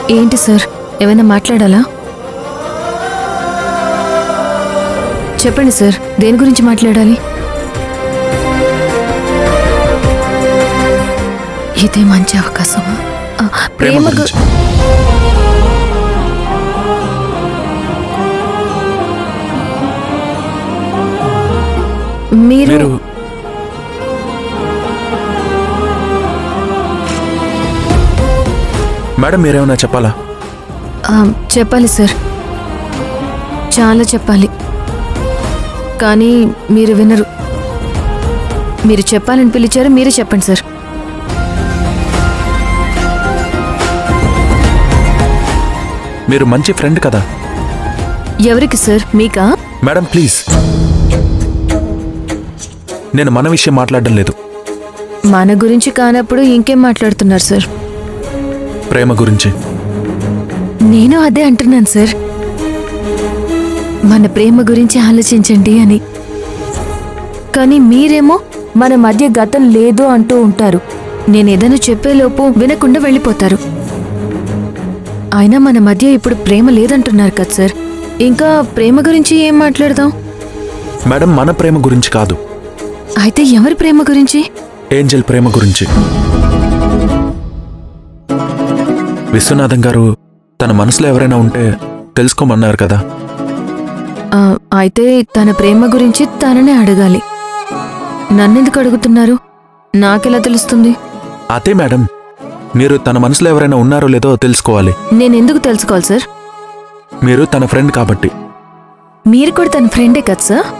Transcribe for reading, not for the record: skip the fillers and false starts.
ఏంటి సార్, ఏమైనా మాట్లాడాలా? చెప్పండి సార్, దేని గురించి మాట్లాడాలి? ఇదే మంచి అవకాశమా? ప్రేమ మీరు మేడం మీరేమన్నా చెప్పాలా? చెప్పాలి సార్, చాలా చెప్పాలి, కానీ మీరు వినరు. మీరు చెప్పాలని పిలిచారు, మీరే చెప్పండి సార్. మీరు మంచి ఫ్రెండ్ కదా. ఎవరికి సార్, మీకా? మేడం ప్లీజ్, నేను మన విషయం మాట్లాడడం లేదు. మన గురించి కానప్పుడు ఇంకేం మాట్లాడుతున్నారు సార్? ప్రేమ గురించి. నేను అదే అంటున్నాను సార్, మన ప్రేమ గురించి ఆలోచించండి అని. కానీ మీరేమో మన మధ్య గతం లేదు అంటూ ఉంటారు. నేనేదైనా చెప్పేలోపు వినకుండా వెళ్ళిపోతారు. అయినా మన మధ్య ఇప్పుడు ప్రేమ లేదంటున్నారు కదా సార్, ఇంకా ప్రేమ గురించి ఏం మాట్లాడదాం? మేడం మన ప్రేమ గురించి కాదు. అయితే ఎవరి ప్రేమ గురించి? ఏంజెల్ ప్రేమ గురించి. విశ్వనాథం గారు తన మనసులో ఎవరైనా ఉంటే తెలుసుకోమన్నారు కదా. అయితే తన ప్రేమ గురించి తననే అడగాలి. నన్నెందుకు అడుగుతున్నారు? నాకెలా తెలుస్తుంది? అదే మేడం, మీరు తన మనసులో ఎవరైనా ఉన్నారో లేదో తెలుసుకోవాలి. నేనెందుకు తెలుసుకోవాలి సార్? మీరు తన ఫ్రెండ్ కాబట్టి. మీరు కూడా తన ఫ్రెండే కదా సార్?